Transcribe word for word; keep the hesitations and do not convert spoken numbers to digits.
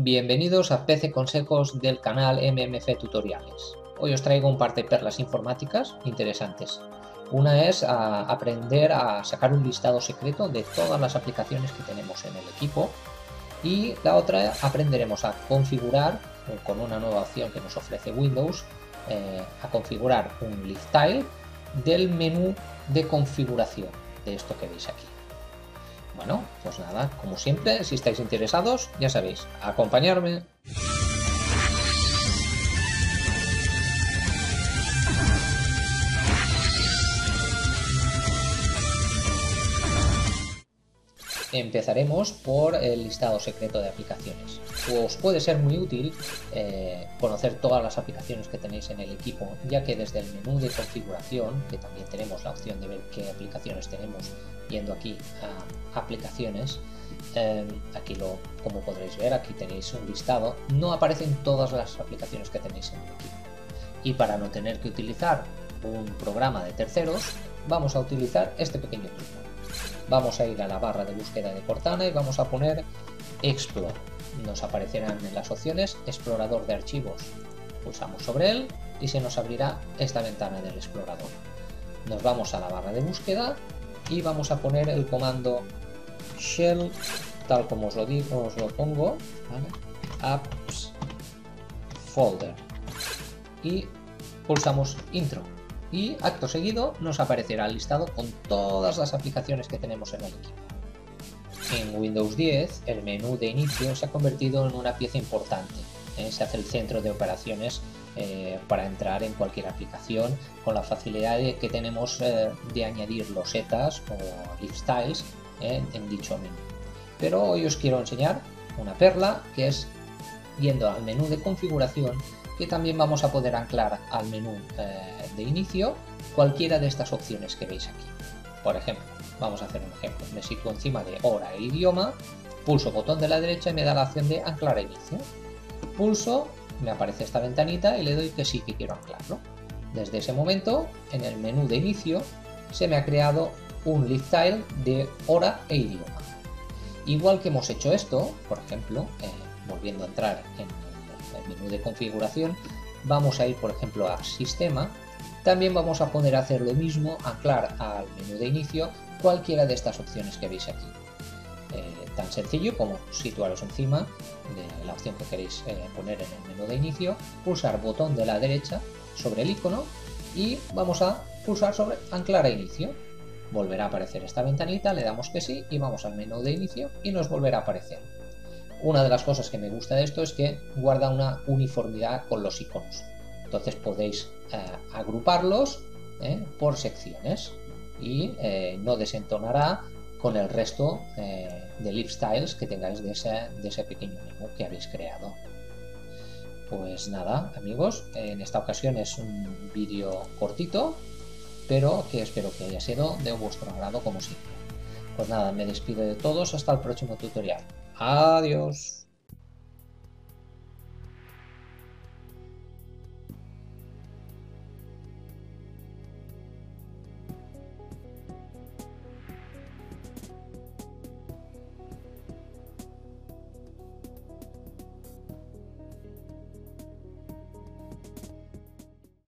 Bienvenidos a P C Consejos del canal M M F Tutoriales. Hoy os traigo un par de perlas informáticas interesantes. Una es a aprender a sacar un listado secreto de todas las aplicaciones que tenemos en el equipo, y la otra aprenderemos a configurar, con una nueva opción que nos ofrece Windows, eh, a configurar un list tile del menú de configuración de esto que veis aquí. Bueno, pues nada, como siempre, si estáis interesados, ya sabéis, acompañarme. Empezaremos por el listado secreto de aplicaciones. Os puede ser muy útil eh, conocer todas las aplicaciones que tenéis en el equipo, ya que desde el menú de configuración, que también tenemos la opción de ver qué aplicaciones tenemos yendo aquí a aplicaciones, eh, aquí lo, como podréis ver, aquí tenéis un listado, no aparecen todas las aplicaciones que tenéis en el equipo. Y para no tener que utilizar un programa de terceros, vamos a utilizar este pequeño truco. Vamos a ir a la barra de búsqueda de Cortana y vamos a poner Explore. Nos aparecerán en las opciones Explorador de archivos. Pulsamos sobre él y se nos abrirá esta ventana del explorador. Nos vamos a la barra de búsqueda y vamos a poner el comando shell, tal como os lo digo, os lo pongo, ¿vale? Apps folder, y pulsamos intro. Y acto seguido nos aparecerá el listado con todas las aplicaciones que tenemos en el equipo. En Windows diez el menú de inicio se ha convertido en una pieza importante, ¿eh? Se hace el centro de operaciones eh, para entrar en cualquier aplicación, con la facilidad de que tenemos eh, de añadir losetas o lifestyles eh, en dicho menú. Pero hoy os quiero enseñar una perla, que es yendo al menú de configuración, que también vamos a poder anclar al menú eh, de inicio cualquiera de estas opciones que veis aquí. Por ejemplo, vamos a hacer un ejemplo. Me sitúo encima de hora e idioma, pulso botón de la derecha y me da la opción de anclar a inicio. Pulso, me aparece esta ventanita y le doy que sí, que quiero anclarlo. Desde ese momento, en el menú de inicio, se me ha creado un list tile de hora e idioma. Igual que hemos hecho esto, por ejemplo, eh, volviendo a entrar en el menú de configuración, vamos a ir por ejemplo a sistema. También vamos a poder hacer lo mismo, anclar al menú de inicio cualquiera de estas opciones que veis aquí. Eh, tan sencillo como situaros encima de la opción que queréis eh, poner en el menú de inicio, pulsar botón de la derecha sobre el icono y vamos a pulsar sobre anclar a inicio. Volverá a aparecer esta ventanita, le damos que sí y vamos al menú de inicio y nos volverá a aparecer. Una de las cosas que me gusta de esto es que guarda una uniformidad con los iconos. Entonces podéis eh, agruparlos eh, por secciones y eh, no desentonará con el resto eh, de lifestyles que tengáis de ese, de ese pequeño menú que habéis creado. Pues nada, amigos, en esta ocasión es un vídeo cortito, pero que espero que haya sido de vuestro agrado como siempre. Pues nada, me despido de todos hasta el próximo tutorial. Adiós.